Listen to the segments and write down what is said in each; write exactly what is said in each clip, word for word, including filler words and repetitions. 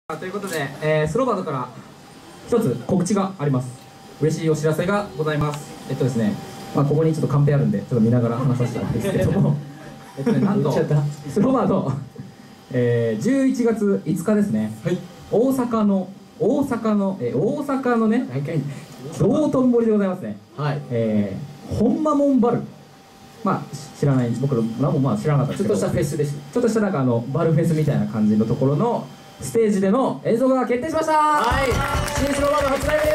ということで、えー、スローバードから一つ告知があります。嬉しいお知らせがございます。えっとですね、まあ、ここにちょっとカンペあるんでちょっと見ながら話させてもらうんですけどもえっとね、なんとスローバード、えー、じゅういちがついつかですね、はい、大阪の大阪の、えー、大阪のね道頓堀でございますね、はい、えー、本間門バル、まあ知らない、僕らもまあ知らなかったですけど、ちょっとしたフェスです。ちょっとしたなんかあのバルフェスみたいな感じのところのステージでの演奏が決定しました。はい、新スローバード初ライブです。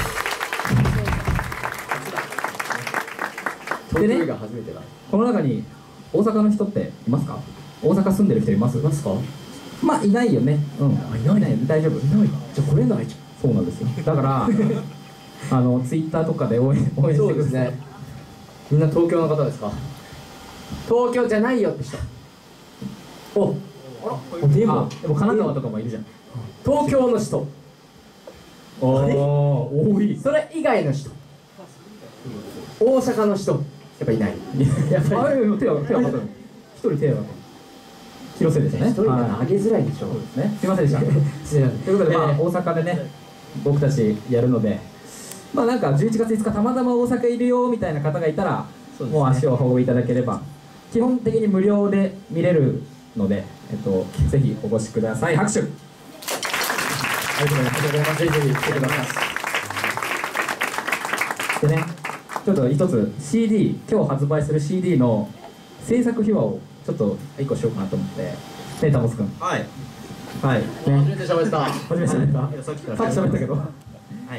でね、この中に大阪の人っていますか？大阪住んでる人います？いますか？まあいないよね。うん。いないね。大丈夫。いない。じゃあ来れないじゃん。そうなんですよ。だからあのツイッターとかで応援応援してください。みんな東京の方ですか？東京じゃないよって人。お。あら。でもでも神奈川とかもいるじゃん。東京の人。おお。多い。それ以外の人。大阪の人。やっぱいない。やっぱり手は手は一人手は広瀬ですね。一人上げづらいでしょ。そうですね。すみませんでした。ということでまあ大阪でね僕たちやるので、まあなんかじゅういちがついつかたまたま大阪いるよみたいな方がいたらもう足を運んでいただければ基本的に無料で見れるので、えっとぜひお越しください。拍手。ありがとうございます。ぜひぜひ来てください。でね。ちょっと一つ シーディー 今日発売する シーディー の制作秘話をちょっと一個しようかなと思ってねえタモス君。はいはいね、初めて喋った初めて喋ったさっき喋ったけど、はい、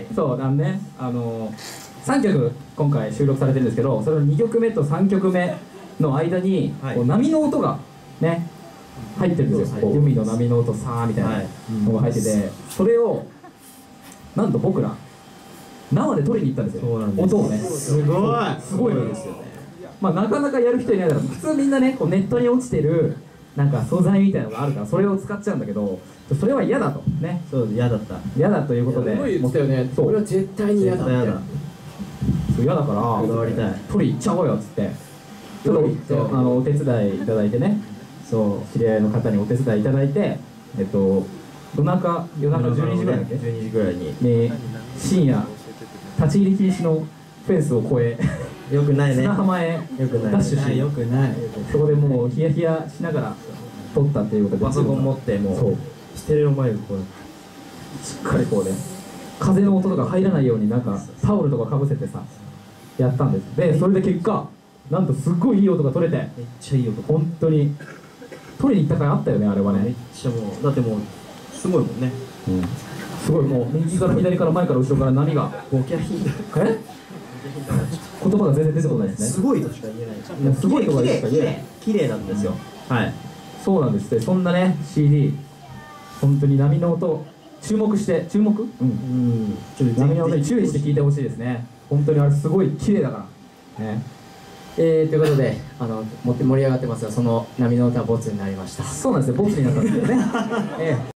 そうなんね、あのさんきょく今回収録されてるんですけど、それのにきょくめとさんきょくめの間に、はい、こう波の音がね入ってるんですよ。こう海の波の音さーみたいなのが入ってて、はい、それをなんと僕ら生で撮りに行ったんですよ。音をね。すごいすごいのですよね。まあなかなかやる人いないだろう。普通みんなねこうネットに落ちてるなんか素材みたいなのがあるからそれを使っちゃうんだけど、それは嫌だとね。そう嫌だった嫌だということで。すごい言ってたよね。そう俺は絶対に嫌だって。そう嫌だからこだわりたい。撮り行っちゃおうよっつってちょっとあのお手伝いいただいてね、そう知り合いの方にお手伝いいただいて、えっと夜中夜中じゅうにじぐらいだっけ？じゅうにじぐらいにね深夜立ち入り禁止のフェンスを越えよくないね砂浜へダッシュし、よくないそこでもうヒヤヒヤしながら撮ったっていうことでパソコン持ってもうそうステレオマイクこうしっかりこうね風の音とか入らないようになんかタオルとかかぶせてさやったんです。でそれで結果なんとすっごいいい音が取れてめっちゃいい音本当に取りに行った回あったよねあれはね。めっちゃもうだってもうすごいもんね。うんすごいもう右から左から前から後ろから波がボキャヒンえ言葉が全然出てこないですね。すごいとしか言えない。すごいとかしか言えない。綺麗なんですよ。はいそうなんですね。そんなね シーディー 本当に波の音注目して注目うん波の音に注意して聞いてほしいですね。本当にあれすごい綺麗だからね。えー、ということであの盛り上がってますがその波の音はボツになりました。そうなんですよボツになったんですよね。えー